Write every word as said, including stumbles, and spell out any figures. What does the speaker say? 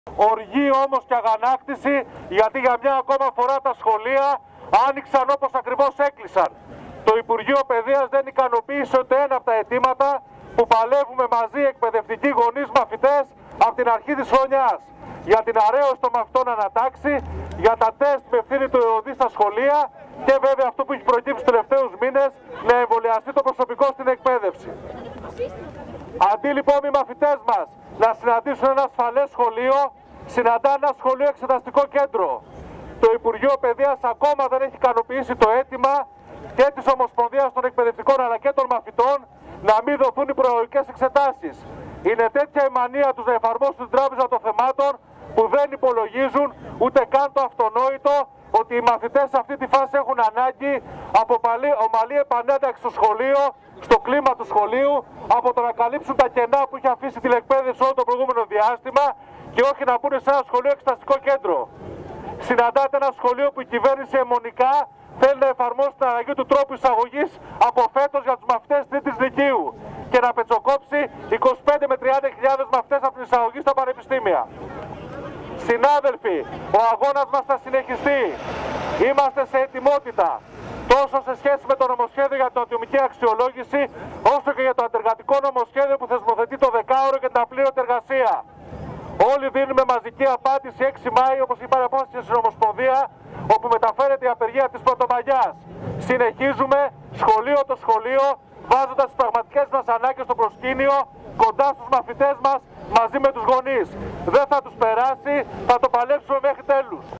Οργή όμως και αγανάκτηση, γιατί για μια ακόμα φορά τα σχολεία άνοιξαν όπως ακριβώς έκλεισαν. Το Υπουργείο Παιδείας δεν ικανοποίησε ούτε ένα από τα αιτήματα που παλεύουμε μαζί εκπαιδευτικοί, γονείς, μαθητές από την αρχή της χρονιάς. Για την αρέωση των μαθητών ανατάξει, για τα τεστ με ευθύνη του ΕΟΔΗ στα σχολεία και βέβαια αυτό που έχει προκύψει τους τελευταίους μήνες, να εμβολιαστεί το προσωπικό στην εκπαίδευση. Αντί λοιπόν οι μαθητές μας να συναντήσουν ένα ασφαλές σχολείο, συναντά ένα σχολείο εξεταστικό κέντρο. Το Υπουργείο Παιδείας ακόμα δεν έχει ικανοποιήσει το αίτημα και της Ομοσπονδίας των Εκπαιδευτικών αλλά και των μαθητών να μην δοθούν οι προαγωγικές εξετάσεις. Είναι τέτοια η μανία τους να εφαρμόσουν την τράπεζα των θεμάτων που δεν υπολογίζουν ούτε καν το αυτονόητο ότι οι μαθητές σε αυτή τη φάση έχουν ανάγκη από ομαλή επανένταξη στο σχολείο, στο κλίμα του σχολείου, από το να καλύψουν τα κενά που είχε αφήσει τηλεκπαίδευση όλο το προηγούμενο διάστημα και όχι να μπουν σε ένα σχολείο εξεταστικό κέντρο. Συναντάτε ένα σχολείο που η κυβέρνηση αιμονικά θέλει να εφαρμόσει την αλλαγή του τρόπου εισαγωγής από φέτος για τους μαθητές τρίτης λυκείου και να πετσοκόψει είκοσι πέντε με τριάντα χιλιάδες μαθητές από την εισαγωγή στα πανεπιστήμια. Συνάδελφοι, ο αγώνας μας θα συνεχιστεί. Είμαστε σε ετοιμότητα τόσο σε σχέση με το νομοσχέδιο για την ατομική αξιολόγηση, όσο και για το αντεργατικό νομοσχέδιο που θεσμοθετεί το δεκάωρο και την απλήρωτη εργασία. Όλοι δίνουμε μαζική απάντηση έξι Μάη, όπως είπα, απόφαση στην Ομοσπονδία, όπου μεταφέρεται η απεργία της Πρωτομαγιάς. Συνεχίζουμε σχολείο το σχολείο, βάζοντας τις πραγματικές μας ανάγκες στο προσκήνιο, κοντά στους μαθητές μας, μαζί με τους γονείς. Δεν θα τους περάσει, θα το παλέψουμε μέχρι τέλους.